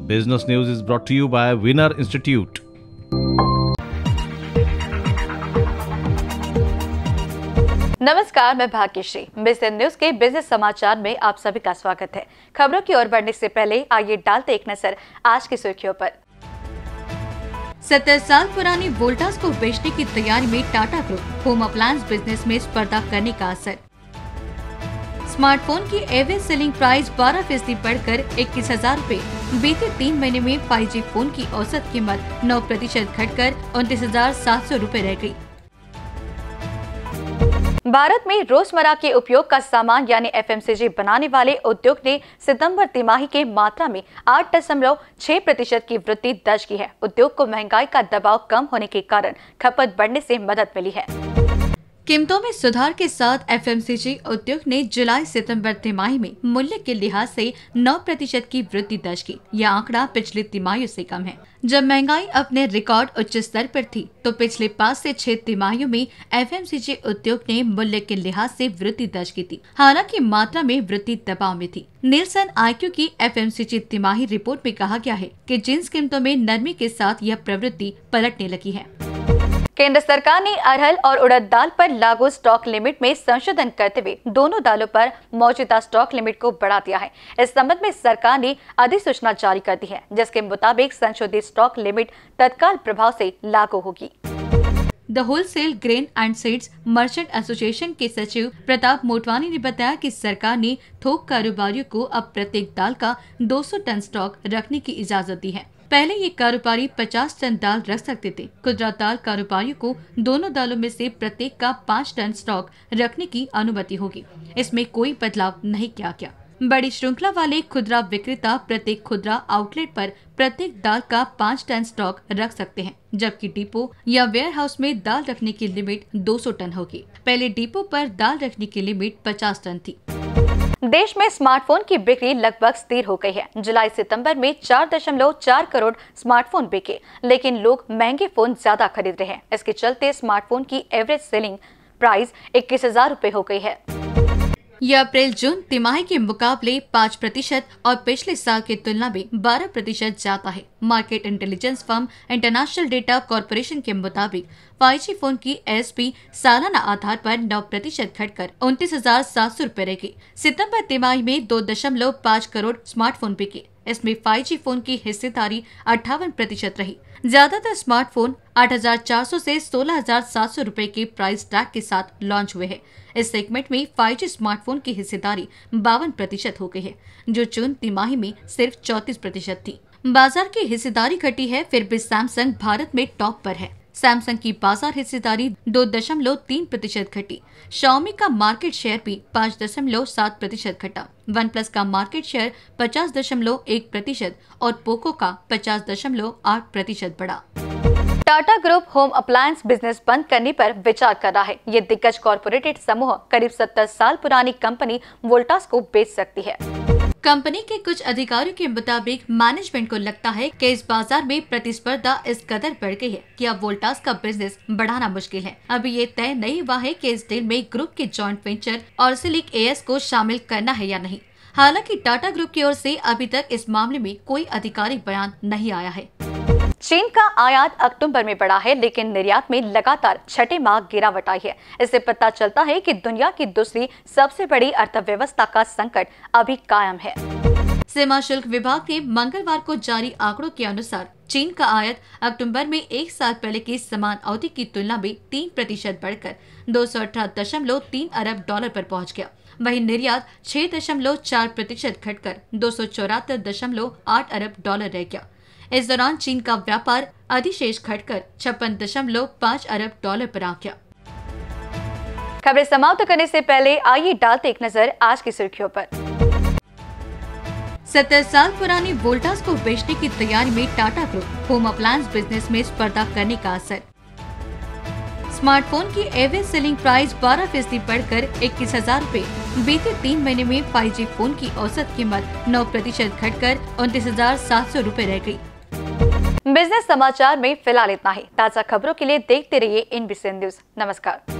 Business News is brought to you by Winner Institute. नमस्कार, मैं Bhagyashree. Business news के business समाचार में आप सभी का स्वागत है। खबरों की ओर बढ़ने से पहले आइए डालते एक नजर आज की सुर्खियों पर। 70 साल पुरानी वोल्टास को बेचने की तैयारी में Tata group, home appliance business में स्पर्धा करने का असर। स्मार्टफोन की एवरेज सेलिंग प्राइस 12% बढ़कर 21,000 रूपए। बीते 3 महीने में 5G फोन की औसत कीमत 9% घटकर 29,700 रूपए रह गई। भारत में रोजमर्रा के उपयोग का सामान यानी FMCG बनाने वाले उद्योग ने सितंबर तिमाही के मात्रा में 8.6% की वृद्धि दर्ज की है। उद्योग को महंगाई का दबाव कम होने के कारण खपत बढ़ने से मदद मिली है। कीमतों में सुधार के साथ FMCG उद्योग ने जुलाई सितंबर तिमाही में मूल्य के लिहाज से 9% की वृद्धि दर्ज की। यह आंकड़ा पिछले तिमाहियों से कम है। जब महंगाई अपने रिकॉर्ड उच्च स्तर पर थी तो पिछले 5 से 6 तिमाहियों में FMCG उद्योग ने मूल्य के लिहाज से वृद्धि दर्ज की थी। हालांकि मात्रा में वृद्धि दबाव में थी। निल्सन IQ की FMCG तिमाही रिपोर्ट में कहा गया है कि जिंस कीमतों में नरमी के साथ यह प्रवृत्ति पलटने लगी है। केंद्र सरकार ने अरहर और उड़द दाल पर लागू स्टॉक लिमिट में संशोधन करते हुए दोनों दालों पर मौजूदा स्टॉक लिमिट को बढ़ा दिया है। इस संबंध में सरकार ने अधिसूचना जारी कर दी है, जिसके मुताबिक संशोधित स्टॉक लिमिट तत्काल प्रभाव से लागू होगी। The wholesale grain and seeds merchant association के सचिव प्रताप मोटवानी ने बताया कि सरकार ने थोक कारोबारियों को अब प्रत्येक दाल का 200 टन स्टॉक रखने की इजाजत दी है। पहले ये कारोबारी 50 टन दाल रख सकते थे। खुदरा दाल कारोबारियों को दोनों दालों में से प्रत्येक का 5 टन स्टॉक रखने की अनुमति होगी। इसमें कोई बदलाव नहीं किया गया। बड़ी श्रृंखला वाले खुदरा विक्रेता प्रत्येक खुदरा आउटलेट पर प्रत्येक दाल का 5 टन स्टॉक रख सकते हैं, जबकि डिपो या वेयर हाउस में दाल रखने की लिमिट 200 टन होगी। पहले डिपो पर दाल रखने की लिमिट 50 टन थी। देश में स्मार्टफोन की बिक्री लगभग स्थिर हो गई है। जुलाई सितंबर में 4.4 करोड़ स्मार्टफोन बिके, लेकिन लोग महंगे फोन ज्यादा खरीद रहे हैं। इसके चलते स्मार्टफोन की एवरेज सेलिंग प्राइस 21,000 रूपए हो गई है। यह अप्रैल जून तिमाही के मुकाबले 5% और पिछले साल की तुलना में 12% ज्यादा है। Market intelligence firm International Data Corporation के मुताबिक 5G फोन की ASP सालाना आधार पर 9% घटकर 29,700 रूपए रह गई। सितंबर तिमाही में 2.5 करोड़ स्मार्टफोन बिके। इसमें 5G फोन की हिस्सेदारी 58% रही। ज्यादातर स्मार्टफोन 8,400 से 16,700 रूपए के प्राइस टैग के साथ लॉन्च हुए हैं। इस सेगमेंट में 5G स्मार्टफोन की हिस्सेदारी 52% हो गई है, जो जून तिमाही में सिर्फ 34% थी। बाजार की हिस्सेदारी घटी है, फिर भी सैमसंग भारत में टॉप पर है। सैमसंग की बाजार हिस्सेदारी 2.3% घटी। शाओमी का मार्केट शेयर भी 5.7% घटा। वन प्लस का मार्केट शेयर 50.1% और पोको का 50.8% बढ़ा। Tata group home appliance business बंद करने पर विचार कर रहा है। ये दिग्गज कॉर्पोरेटेड समूह करीब 70 साल पुरानी कंपनी वोल्टास को बेच सकती है। कंपनी के कुछ अधिकारियों के मुताबिक मैनेजमेंट को लगता है कि इस बाजार में प्रतिस्पर्धा इस कदर बढ़ गई है कि अब वोल्टास का बिजनेस बढ़ाना मुश्किल है। अभी ये तय नहीं हुआ है कि इस डील में ग्रुप के जॉइंट वेंचर ऑर्सिलिक AS को शामिल करना है या नहीं। हालांकि टाटा ग्रुप की ओर से अभी तक इस मामले में कोई आधिकारिक बयान नहीं आया है। चीन का आयात अक्टूबर में बढ़ा है, लेकिन निर्यात में लगातार छठे माह गिरावट आई है। इससे पता चलता है कि दुनिया की दूसरी सबसे बड़ी अर्थव्यवस्था का संकट अभी कायम है। सीमा शुल्क विभाग के मंगलवार को जारी आंकड़ों के अनुसार चीन का आयात अक्टूबर में एक साल पहले की समान अवधि की तुलना में 3% बढ़कर 218.3 अरब डॉलर पर पहुंच गया। वहीं निर्यात 6.4% घटकर 274.8 अरब डॉलर रह गया। इस दौरान चीन का व्यापार अधिशेष घटकर 56.5 अरब डॉलर पर आ गया। खबरें समाप्त करने से पहले आइए डालते एक नजर आज की सुर्खियों पर। 70 साल पुरानी वोल्टास को बेचने की तैयारी में Tata group, home appliance business में स्पर्धा करने का असर। स्मार्टफोन की एवरेज सेलिंग प्राइस 12% बढ़कर 21,000 रूपए। बीते 3 महीने में 5G फोन की औसत कीमत 9% घटकर 29,700 रूपए रह गई। बिजनेस समाचार में फिलहाल इतना ही। ताज़ा खबरों के लिए देखते रहिए इन बिजनेस न्यूज। नमस्कार।